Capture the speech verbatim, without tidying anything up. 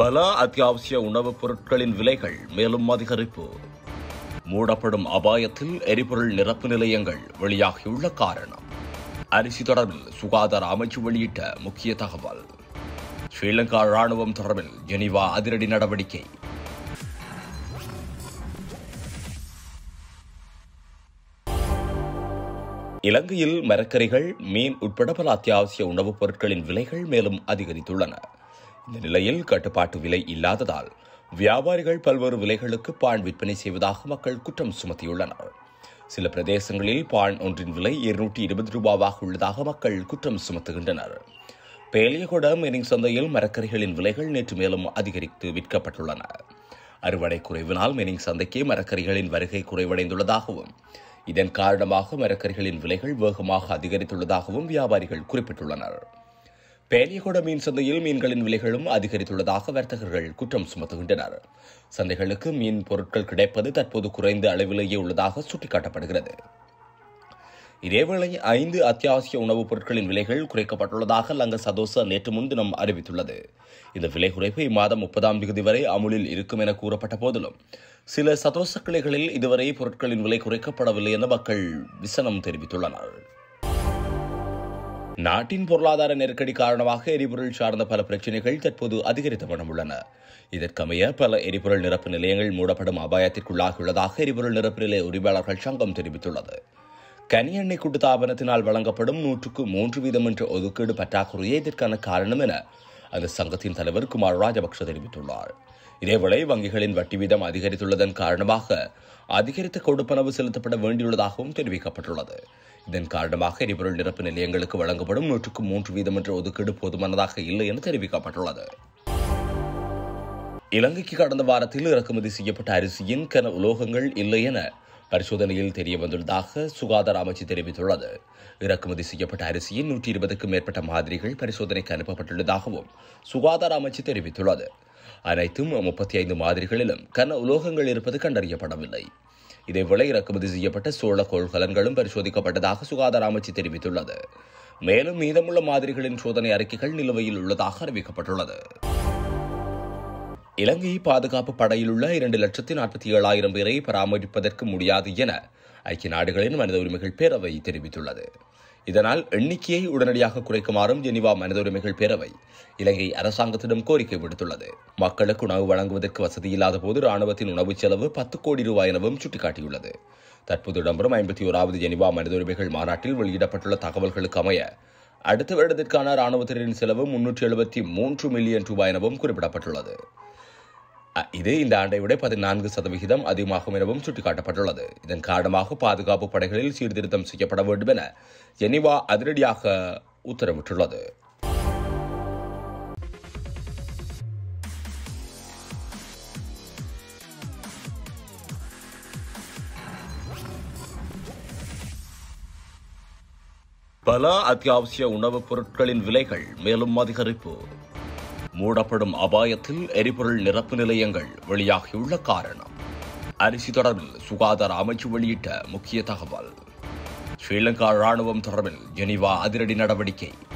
பல அத்தியாவசிய உணவுப் பொருட்களின் விலைகள் மேலும் அதிகரிப்பு. மூடப்படும் அபாயத்தில் எரிபொருள் நிரப்பு நிலையங்கள் வெளியாகியுள்ள காரணம். அரிசி தொடர்பில் சுகாதார அமைச்சு வெளியிட்ட முக்கிய தகவல். ஸ்ரீலங்கா ராணுவம் தொடர்பில் ஜெனீவா அதிரடி நடவடிக்கை. இலங்கையில் மரக்கறிகள், மீன் உட்பட பல அத்தியாவசிய உணவுப் பொருட்களின் விலைகள் மேலும் அதிகரித்துள்ளன. இந்த நிலையில் கட்டுப்பாட்டு விலை இல்லாததால் வியாபாரிகள் பல்வேறு விலைகளுக்கு பான் விற்பனை செய்வதாக மக்கள் குற்றம் சுமத்தியுள்ளனர். சில பிரதேசங்களில் பான் ஒன்றின் விலை இருநூற்றி இருபது ரூபாவாக உள்ளதாக மக்கள் குற்றம் சுமத்துகின்றனர். பேலியகொட மீனிங் சந்தையில் மரக்கறிகளின் விலைகள் நேற்று மேலும் அதிகரித்து விற்கப்பட்டுள்ளன. அறுவடை குறைவினால் மீனிங் சந்தைக்கு மரக்கறிகளின் வருகை குறைவடைந்துள்ளதாகவும் இதன் காரணமாக மரக்கறிகளின் விலைகள் வேகமாக அதிகரித்துள்ளதாகவும் வியாபாரிகள் குறிப்பிட்டுள்ளனர். பேலியகொட மீன் சந்தையில் மீன்களின் விலைகளும் அதிகரித்துள்ளதாக வர்த்தகர்கள் குற்றம் சுமத்துகின்றனர். சந்தைகளுக்கு மீன் பொருட்கள் கிடைப்பது தற்போது குறைந்த அளவிலேயே உள்ளதாக சுட்டிக்காட்டப்படுகிறது. இதேவேளை ஐந்து அத்தியாவசிய உணவுப் பொருட்களின் விலைகள் குறைக்கப்பட்டுள்ளதாக லங்கா சதோச நேற்று முன்தினம் அறிவித்துள்ளது. இந்த விலை குறைப்பு இம்மாதம் முப்பதாம் தேதி வரை அமுலில் இருக்கும் என கூறப்பட்ட போதிலும் சில சதோச கிளைகளில் இதுவரை பொருட்களின் விலை குறைக்கப்படவில்லை என மக்கள் விசனம் தெரிவித்துள்ளனர். நாட்டின் பொருளாதார நெருக்கடி காரணமாக எரிபொருள் சார்ந்த பல பிரச்சினைகள் தற்போது அதிகரித்த வண்ணம் உள்ளன. இதற்கமைய பல எரிபொருள் நிரப்பு நிலையங்கள் மூடப்படும் அபாயத்திற்குள்ளாகியுள்ளதாக எரிபொருள் நிரப்பு நிலைய உரிமையாளர்கள் சங்கம் தெரிவித்துள்ளது. கனி எண்ணெய் கூட்டுத்தாபனத்தினால் வழங்கப்படும் நூற்றுக்கு மூன்று வீதம் என்ற ஒதுக்கீடு பற்றாக்குறையே இதற்கான காரணம் என அந்த சங்கத்தின் தலைவர் குமார் ராஜபக்ஷ தெரிவித்துள்ளார். இதேவேளை வங்கிகளின் வட்டி வீதம் அதிகரித்துள்ளதன் காரணமாக அதிகரித்த கொடுப்பனவு செலுத்தப்பட வேண்டியுள்ளதாகவும் தெரிவிக்கப்பட்டுள்ளது. இதன் காரணமாக எரிபொருள் நிரப்பு நிலையங்களுக்கு வழங்கப்படும் நூற்றுக்கு மூன்று வீதம் என்ற ஒதுக்கீடு போதுமானதாக இல்லை என தெரிவிக்கப்பட்டுள்ளது. இலங்கைக்கு கடந்த வாரத்தில் இறக்குமதி செய்யப்பட்ட அரிசியின் கன உலோகங்கள் இல்லை என பரிசோதனையில் தெரிய வந்துள்ளதாக சுகாதார அமைச்சு தெரிவித்துள்ளது. இறக்குமதி செய்யப்பட்ட அரிசியின் நூற்றி இருபதுக்கும் மேற்பட்ட மாதிரிகள் பரிசோதனைக்கு அனுப்பப்பட்டுள்ளதாகவும் சுகாதார அமைச்சு தெரிவித்துள்ளது. அனைத்தும் முப்பத்தி ஐந்து மாதிரிகளிலும் கன உலோகங்கள் இருப்பது கண்டறியப்படவில்லை. இதேவேளை இறக்குமதி செய்யப்பட்ட சோள கொள்கலன்களும் பரிசோதிக்கப்பட்டதாக சுகாதார அமைச்சு தெரிவித்துள்ளது. மேலும் மீதமுள்ள மாதிரிகளின் சோதனை அறிக்கைகள் நிலுவையில் உள்ளதாக அறிவிக்கப்பட்டுள்ளது. இலங்கை பாதுகாப்பு படையில் உள்ள இரண்டு லட்சத்தி நாற்பத்தி ஏழாயிரம் பேரை பராமரிப்பதற்கு முடியாது என ஐக்கிய நாடுகளின் மனித உரிமைகள் பேரவை தெரிவித்துள்ளது. இதனால் எண்ணிக்கையை உடனடியாக குறைக்குமாறும் ஜெனீவா மனித உரிமைகள் பேரவை இலங்கை அரசாங்கத்திடம் கோரிக்கை விடுத்துள்ளது. மக்களுக்கு உணவு வழங்குவதற்கு வசதி இல்லாத போது ராணுவத்தின் உணவு செலவு பத்து கோடி ரூபாய் எனவும் சுட்டிக்காட்டியுள்ளது. தற்போது இடம்பெறும் ஐம்பத்தி ஓராவது ஜெனீவா மனித உரிமைகள் மாநாட்டில் வெளியிடப்பட்டுள்ள தகவல்களுக்கு அமைய அடுத்த வருடத்திற்கான ராணுவத்தினரின் செலவு முன்னூற்றி எழுபத்தி மூன்று மில்லியன் ரூபாய் எனவும் குறிப்பிடப்பட்டுள்ளது. இது இந்த ஆண்டை விட பதினான்கு சதவிகிதம் அதிகமாகும் எனவும் சுட்டிக்காட்டப்பட்டுள்ளது. இதன் காரணமாக பாதுகாப்பு படைகளில் சீர்திருத்தம் செய்யப்பட வேண்டும் என ஜெனீவா அதிரடியாக உத்தரவிட்டுள்ளது. பல அத்தியாவசிய உணவுப் பொருட்களின் விலைகள் மேலும் அதிகரிப்பு. மூடப்படும் அபாயத்தில் எரிபொருள் நிரப்பு நிலையங்கள் வெளியாகியுள்ள காரணம். அரிசி தொடர்பில் சுகாதார அமைச்சு வெளியிட்ட முக்கிய தகவல். ஸ்ரீலங்கா ராணுவம் தொடர்பில் ஜெனீவா அதிரடி நடவடிக்கை.